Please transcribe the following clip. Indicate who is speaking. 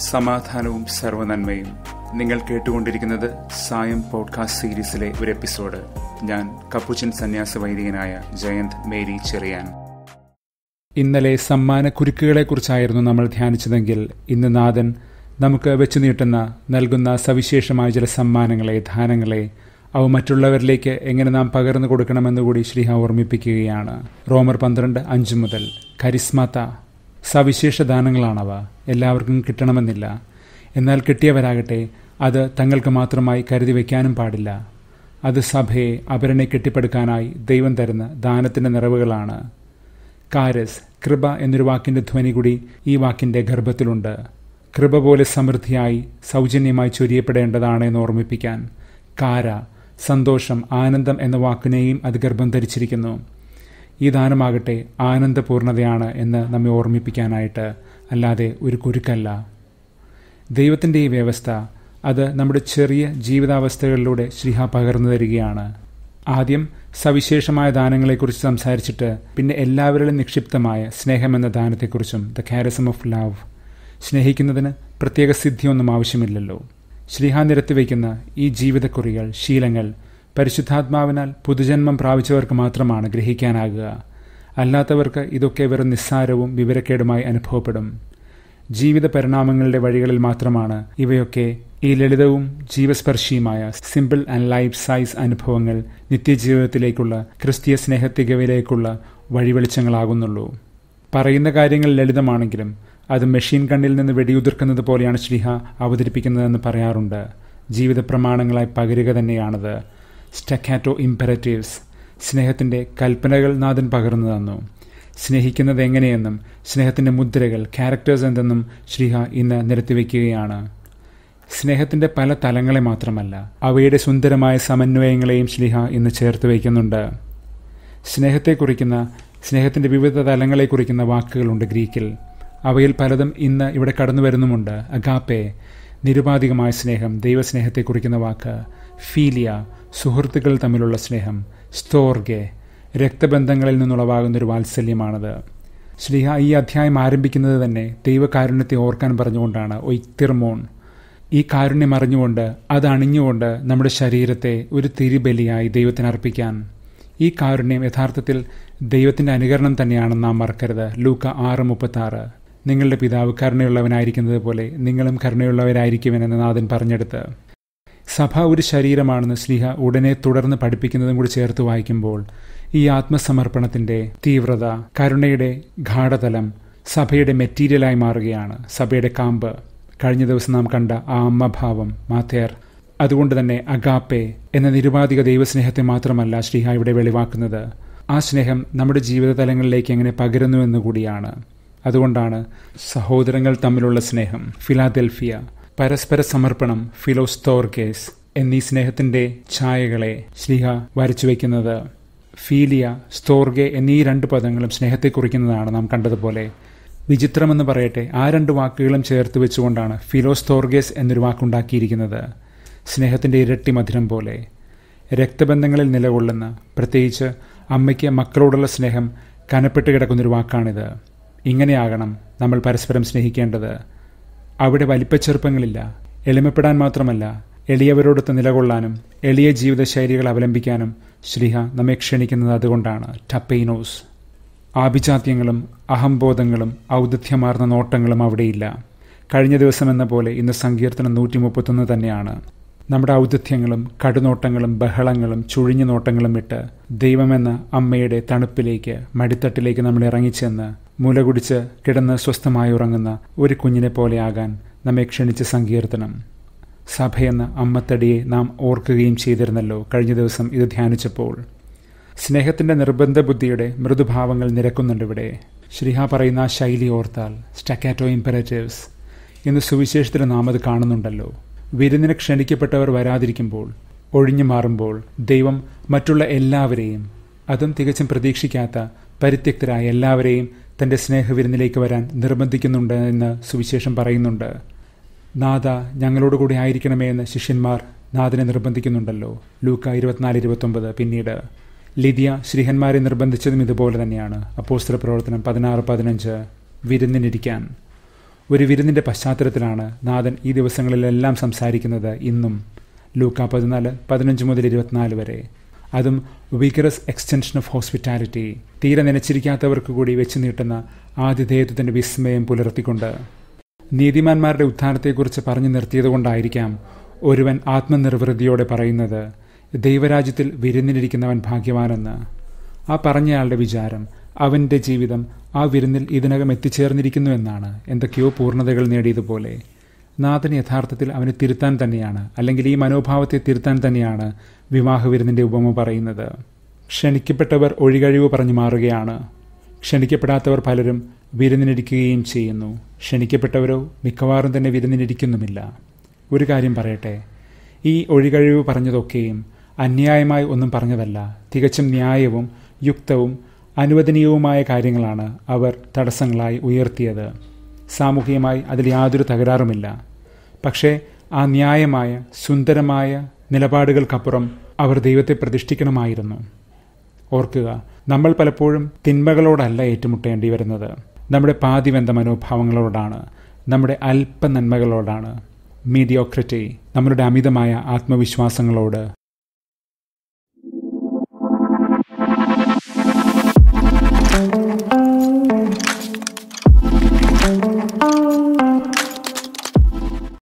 Speaker 1: സമാധാനവും സർവ്വനന്മയും. നിങ്ങൾ കേട്ടുകൊണ്ടിരിക്കുന്നത് സായം പോഡ്കാസ്റ്റ് സീരീസിലെ ഒരു എപ്പിസോഡ്. ഞാൻ കപ്പുച്ചൻ സന്യാസ വൈദികനായ 𝗕𝗓𝗦𝗦𝗘𝗥. ഇന്നലെ സമ്മാനക്കുരുക്കുകളെക്കുറിച്ചായിരുന്നു നമ്മൾ ധ്യാനിച്ചതെങ്കിൽ ഇന്ന് നാഥൻ നമുക്ക് വെച്ചു നീട്ടുന്ന നൽകുന്ന സവിശേഷമായ ചില സമ്മാനങ്ങളെ, ദാനങ്ങളെ, അവ മറ്റുള്ളവരിലേക്ക് എങ്ങനെ നാം പകർന്നു കൊടുക്കണമെന്നുകൂടി ശ്രീഹ ഓർമ്മിപ്പിക്കുകയാണ്. റോമർ 12:5 മുതൽ. കരിസ്മാത്ത, സവിശേഷ ദാനങ്ങളാണവ. എല്ലാവർക്കും കിട്ടണമെന്നില്ല. എന്നാൽ കിട്ടിയവരാകട്ടെ അത് തങ്ങൾക്ക് മാത്രമായി കരുതി വയ്ക്കാനും പാടില്ല. അത് സഭയെ, അവരനെ കെട്ടിപ്പടുക്കാനായി ദൈവം തരുന്ന ദാനത്തിൻ്റെ നിറവുകളാണ്. കാരസ്, കൃപ എന്നൊരു വാക്കിൻ്റെ ധ്വനി കൂടി ഈ വാക്കിൻ്റെ ഗർഭത്തിലുണ്ട്. കൃപ പോലെ സമൃദ്ധിയായി സൗജന്യമായി ചൊരിയപ്പെടേണ്ടതാണ് എന്ന് ഓർമ്മിപ്പിക്കാൻ. കാര, സന്തോഷം, ആനന്ദം എന്ന വാക്കിനെയും അത് ഗർഭം ധരിച്ചിരിക്കുന്നു. ഈ ദാനമാകട്ടെ ആനന്ദപൂർണതയാണ് എന്ന് നമ്മെ ഓർമ്മിപ്പിക്കാനായിട്ട്, അല്ലാതെ ഒരു കുരുക്കല്ല. ദൈവത്തിൻ്റെ ഈ വ്യവസ്ഥ അത് നമ്മുടെ ചെറിയ ജീവിതാവസ്ഥകളിലൂടെ ശ്രീഹ പകർന്നു തരികയാണ്. ആദ്യം സവിശേഷമായ ദാനങ്ങളെക്കുറിച്ച് സംസാരിച്ചിട്ട് പിന്നെ എല്ലാവരിലും നിക്ഷിപ്തമായ സ്നേഹമെന്ന ദാനത്തെക്കുറിച്ചും, 𝗕𝗕𝗦𝗧𝗧𝗟𝗓 ലവ്. സ്നേഹിക്കുന്നതിന് പ്രത്യേക സിദ്ധിയൊന്നും ആവശ്യമില്ലല്ലോ. ശ്രീഹ നിരത്തിവയ്ക്കുന്ന ഈ ജീവിതക്കുറികൾ, ശീലങ്ങൾ പരിശുദ്ധാത്മാവിനാൽ പുതുജന്മം പ്രാപിച്ചവർക്ക് മാത്രമാണ് ഗ്രഹിക്കാനാകുക. അല്ലാത്തവർക്ക് ഇതൊക്കെ വെറും നിസ്സാരവും വിവരക്കേടുമായി അനുഭവപ്പെടും. ജീവിത പരിണാമങ്ങളുടെ വഴികളിൽ മാത്രമാണ് ഇവയൊക്കെ, ഈ ലളിതവും ജീവസ്പർശിയുമായ സിമ്പിൾ ആൻഡ് ലൈഫ് സൈസ് അനുഭവങ്ങൾ നിത്യജീവിതത്തിലേക്കുള്ള ക്രിസ്തീയ സ്നേഹത്തികവിലേക്കുള്ള വഴിവെളിച്ചങ്ങളാകുന്നുള്ളൂ. പറയുന്ന കാര്യങ്ങൾ ലളിതമാണെങ്കിലും അത് മെഷീൻ ഗണ്ണിൽ നിന്ന് വെടിയുതിർക്കുന്നത് പോലെയാണ് ശ്രീഹ അവതരിപ്പിക്കുന്നതെന്ന് പറയാറുണ്ട്. ജീവിത പ്രമാണങ്ങളായി പകരുക തന്നെയാണത്. സ്റ്റക്കാറ്റോ ഇംപെറേറ്റീവ്സ്, സ്നേഹത്തിൻ്റെ കൽപ്പനകൾ നാഥൻ പകർന്നു തന്നു. സ്നേഹിക്കുന്നത് എങ്ങനെയെന്നും സ്നേഹത്തിൻ്റെ മുദ്രകൾ, ക്യാരക്ടേഴ്സ് എന്തെന്നും ശ്രീഹ ഇന്ന് നിരത്തിവെക്കുകയാണ്. സ്നേഹത്തിൻ്റെ പല തലങ്ങളെ മാത്രമല്ല, അവയുടെ സുന്ദരമായ സമന്വയങ്ങളെയും ശ്രീഹ ഇന്ന് ചേർത്ത് വയ്ക്കുന്നുണ്ട്. സ്നേഹത്തെ കുറിക്കുന്ന, സ്നേഹത്തിൻ്റെ വിവിധ തലങ്ങളെ കുറിക്കുന്ന വാക്കുകളുണ്ട് ഗ്രീക്കിൽ. അവയിൽ പലതും ഇന്ന് ഇവിടെ കടന്നു വരുന്നുമുണ്ട്. അഗാപ്പെ, നിരുപാധികമായ സ്നേഹം, ദൈവസ്നേഹത്തെ കുറിക്കുന്ന വാക്ക്. ഫീലിയ, സുഹൃത്തുക്കൾ തമ്മിലുള്ള സ്നേഹം. സ്തോർഗെ, രക്തബന്ധങ്ങളിൽ നിന്നുളവാകുന്നൊരു വാത്സല്യമാണത്. ശ്രീഹ ഈ അധ്യായം ആരംഭിക്കുന്നത് തന്നെ ദൈവകാരുണ്യത്തെ ഓർക്കാൻ പറഞ്ഞുകൊണ്ടാണ്. 𝗕𝗓𝗦𝗧𝗧𝗟𝗓. ഈ കാരുണ്യം അറിഞ്ഞുകൊണ്ട്, അത് അണിഞ്ഞുകൊണ്ട് നമ്മുടെ ശരീരത്തെ ഒരു തിരിബലിയായി ദൈവത്തിന് അർപ്പിക്കാൻ. ഈ കാരുണ്യം യഥാർത്ഥത്തിൽ ദൈവത്തിൻ്റെ അനുകരണം തന്നെയാണെന്ന് നാം മറക്കരുത്. ലൂക്ക 6:36. നിങ്ങളുടെ പിതാവ് കരുണയുള്ളവനായിരിക്കുന്നത് പോലെ നിങ്ങളും കരുണയുള്ളവരായിരിക്കുമെന്ന് നാഥൻ പറഞ്ഞെടുത്ത്. സഭ ഒരു ശരീരമാണെന്ന് ശ്രീഹ ഉടനെ തുടർന്ന് പഠിപ്പിക്കുന്നതും കൂടി ചേർത്ത് വായിക്കുമ്പോൾ ഈ ആത്മസമർപ്പണത്തിൻ്റെ തീവ്രത, കരുണയുടെ ഗാഠതലം സഭയുടെ മെറ്റീരിയലായി മാറുകയാണ്. സഭയുടെ കാമ്പ്. കഴിഞ്ഞ ദിവസം നാം കണ്ട ആ അമ്മഭാവം, മാതേർ. അതുകൊണ്ട് തന്നെ അഗാപ്പെ എന്ന നിരുപാധിക ദൈവസ്നേഹത്തെ മാത്രമല്ല ശ്രീഹ ഇവിടെ വെളിവാക്കുന്നത്. ആ സ്നേഹം നമ്മുടെ ജീവിത തലങ്ങളിലേക്ക് എങ്ങനെ പകരുന്നുവെന്നുകൂടിയാണ്. അതുകൊണ്ടാണ് സഹോദരങ്ങൾ തമ്മിലുള്ള സ്നേഹം, ഫിലാദെൽഫിയ, പരസ്പര സമർപ്പണം, ഫിലോസ്തോർഗേസ് എന്നീ സ്നേഹത്തിൻ്റെ ഛായകളെ ശ്രീഹ വരച്ചു വയ്ക്കുന്നത്. ഫീലിയ, സ്തോർഗെ എന്നീ രണ്ട് പദങ്ങളും സ്നേഹത്തെ കുറിക്കുന്നതാണ് നാം കണ്ടതുപോലെ. വിചിത്രമെന്ന് പറയട്ടെ, ആ രണ്ട് വാക്കുകളും ചേർത്ത് വെച്ചുകൊണ്ടാണ് ഫിലോസ്തോർഗേസ് എന്നൊരു വാക്കുണ്ടാക്കിയിരിക്കുന്നത്. സ്നേഹത്തിൻ്റെ ഇരട്ടി മധുരം പോലെ. രക്തബന്ധങ്ങളിൽ നിലകൊള്ളുന്ന, പ്രത്യേകിച്ച് അമ്മയ്ക്ക് മക്കളോടുള്ള സ്നേഹം കനപ്പെട്ട് കിടക്കുന്നൊരു വാക്കാണിത്. ഇങ്ങനെയാകണം നമ്മൾ പരസ്പരം സ്നേഹിക്കേണ്ടത്. അവിടെ വലിപ്പച്ചെറുപ്പങ്ങളില്ല. എളിമപ്പെടാൻ മാത്രമല്ല, എളിയവരോടൊത്ത് നിലകൊള്ളാനും എളിയ ജീവിതശൈലികൾ അവലംബിക്കാനും ശ്രീഹ നമ്മെ ക്ഷണിക്കുന്നത് അതുകൊണ്ടാണ്. ടപ്പൈനോസ്. ആഭിജാത്യങ്ങളും അഹംബോധങ്ങളും ഔദധ്യമാർന്ന നോട്ടങ്ങളും അവിടെയില്ല. കഴിഞ്ഞ ദിവസം എന്ന പോലെ ഇന്ന് സങ്കീർത്തനം 131 തന്നെയാണ്. നമ്മുടെ ഔദധ്യങ്ങളും കടുനോട്ടങ്ങളും ബഹളങ്ങളും ചുഴിഞ്ഞു നോട്ടങ്ങളും വിട്ട് ദൈവമെന്ന അമ്മയുടെ തണുപ്പിലേക്ക്, മടിത്തട്ടിലേക്ക് നമ്മൾ ഇറങ്ങിച്ചെന്ന് മുലകുടിച്ച് കിടന്ന് സ്വസ്ഥമായി ഉറങ്ങുന്ന ഒരു കുഞ്ഞിനെ പോലെയാകാൻ നമ്മെ ക്ഷണിച്ച സങ്കീർത്തനം. സഭയെന്ന അമ്മത്തടിയെ നാം ഓർക്കുകയും ചെയ്തിരുന്നല്ലോ കഴിഞ്ഞ ദിവസം ഇത് ധ്യാനിച്ചപ്പോൾ. സ്നേഹത്തിൻ്റെ നിർബന്ധ ബുദ്ധിയുടെ മൃദുഭാവങ്ങൾ നിരക്കുന്നുണ്ടിവിടെ. ശ്രീഹ പറയുന്ന ആ ശൈലി ഓർത്താൽ, സ്റ്റക്കാറ്റോ ഇംപെറേറ്റീവ്സ്. ഇന്ന് സുവിശേഷത്തിൽ നാം അത് കാണുന്നുണ്ടല്ലോ. വിരുന്നിന് ക്ഷണിക്കപ്പെട്ടവർ വരാതിരിക്കുമ്പോൾ, ഒഴിഞ്ഞു മാറുമ്പോൾ ദൈവം മറ്റുള്ള എല്ലാവരെയും, അതും തികച്ചും പ്രതീക്ഷിക്കാത്ത പരിത്യക്തരായ എല്ലാവരെയും തൻ്റെ സ്നേഹവിരുന്നിലേക്ക് വരാൻ നിർബന്ധിക്കുന്നുണ്ട് എന്ന് സുവിശേഷം പറയുന്നുണ്ട്. നാഥ, ഞങ്ങളോടുകൂടി ആയിരിക്കണമേ എന്ന് ശിഷ്യന്മാർ നാഥനെ നിർബന്ധിക്കുന്നുണ്ടല്ലോ. ലൂക്ക 24:29. പിന്നീട് ലിദിയ ശ്രീഹന്മാരെ നിർബന്ധിച്ചതും ഇതുപോലെ തന്നെയാണ്. അപ്പോസ്തല പ്രവർത്തനം 16:15. വിരുന്നിനിരിക്കാൻ. ഒരു വിരുന്നിൻ്റെ പശ്ചാത്തലത്തിലാണ് നാഥൻ ഈ ദിവസങ്ങളിലെല്ലാം സംസാരിക്കുന്നത്. ഇന്നും ലൂക്ക 14:15-24 വരെ. അതും വിഗറസ് എക്സ്റ്റൻഷൻ ഓഫ് ഹോസ്പിറ്റാലിറ്റി, തീരെ നനച്ചിരിക്കാത്തവർക്ക് കൂടി വെച്ച് നീട്ടുന്ന ആതിഥേയത്വത്തിൻ്റെ വിസ്മയം പുലർത്തിക്കൊണ്ട്. നീതിമാന്മാരുടെ ഉത്ഥാനത്തെക്കുറിച്ച് പറഞ്ഞു നിർത്തിയതുകൊണ്ടായിരിക്കാം ഒരുവൻ ആത്മനിർവൃതിയോടെ പറയുന്നത്, ദൈവരാജ്യത്തിൽ വിരുന്നിലിരിക്കുന്നവൻ ഭാഗ്യവാനെന്ന്. ആ പറഞ്ഞയാളുടെ വിചാരം അവൻ്റെ ജീവിതം ആ വിരുന്നിൽ ഇതിനകം എത്തിച്ചേർന്നിരിക്കുന്നു എന്നാണ്, എന്തൊക്കെയോ പൂർണ്ണതകൾ നേടിയതുപോലെ. നാഥൻ യഥാർത്ഥത്തിൽ അവനെ തിരുത്താൻ തന്നെയാണ്, അല്ലെങ്കിൽ ഈ മനോഭാവത്തെ തിരുത്താൻ തന്നെയാണ് വിവാഹ വിരുന്നിൻ്റെ ഉപമ പറയുന്നത്. ക്ഷണിക്കപ്പെട്ടവർ ഒഴികഴിവ് പറഞ്ഞു മാറുകയാണ്. ക്ഷണിക്കപ്പെടാത്തവർ പലരും വിരുന്നിനിരിക്കുകയും ചെയ്യുന്നു. ക്ഷണിക്കപ്പെട്ടവരോ മിക്കവാറും തന്നെ വിരുന്നിനിരിക്കുന്നുമില്ല. ഒരു കാര്യം പറയട്ടെ, ഈ ഒഴികഴിവ് പറഞ്ഞതൊക്കെയും അന്യായമായി ഒന്നും പറഞ്ഞതല്ല. തികച്ചും ന്യായവും യുക്തവും അനുവദനീയവുമായ കാര്യങ്ങളാണ് അവർ തടസ്സങ്ങളായി ഉയർത്തിയത്. സാമൂഹികമായി അതിൽ യാതൊരു തകരാറുമില്ല. പക്ഷേ ആ ന്യായമായ സുന്ദരമായ നിലപാടുകൾക്കപ്പുറം അവർ ദൈവത്തെ പ്രതിഷ്ഠിക്കണമായിരുന്നു. ഓർക്കുക, നമ്മൾ പലപ്പോഴും തിന്മകളോടല്ല ഏറ്റുമുട്ടേണ്ടി വരുന്നത്, നമ്മുടെ പാതിവെന്ത മനോഭാവങ്ങളോടാണ്, നമ്മുടെ അല്പ നന്മകളോടാണ്, മീഡിയോക്രിറ്റി, നമ്മളുടെ അമിതമായ ആത്മവിശ്വാസങ്ങളോട്.
Speaker 2: 𝗕𝗓𝗦𝗦𝗘𝗥